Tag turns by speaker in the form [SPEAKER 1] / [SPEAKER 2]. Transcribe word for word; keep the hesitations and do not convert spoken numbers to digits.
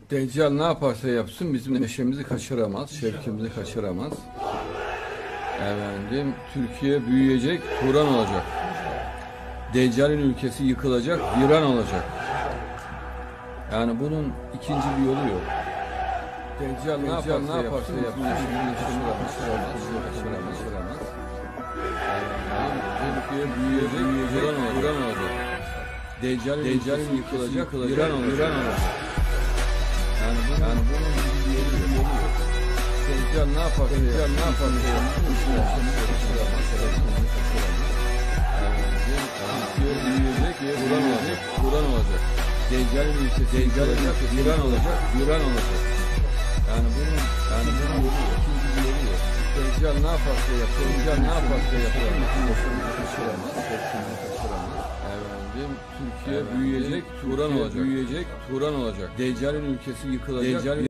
[SPEAKER 1] Deccal ne yaparsa yapsın bizim neşemizi kaçıramaz, şevkimizi kaçıramaz. Efendim, Türkiye büyüyecek, Turan olacak. Deccal'in ülkesi yıkılacak, viran olacak. Yani bunun ikinci bir yolu yok. Deccal ne yaparsa, ne yaparsa yapsın bizim neşemizi kaçıramaz, kaçıramaz, kaçıramaz. Efendim, Türkiye büyüyecek, Turan olacak. Turan olacak. Deccal'in Deccal'in yıkılacak, viran olacak. Viran olacak. Yani, bu, yani bunun bir yolu yok. Deccal ne yaparsa Deccal ne yaparsa yapsın Türkiye büyüyecek, Turan olacak, Turan olacak. Deccal'in ülkesi Deccal olacak, viran olacak, viran olacak. Yani bunun yani bunun yolu yok. İkinci bir yolu yok. Deccal ne yaparsa yapsın, Deccal ne yaparsa yapsın kaçıramaz, kaçıramaz, kaçıramaz. Efendim, Türkiye büyüyecek, Turan olacak, büyüyecek, Turan olacak. Deccal'in ülkesi yıkılacak.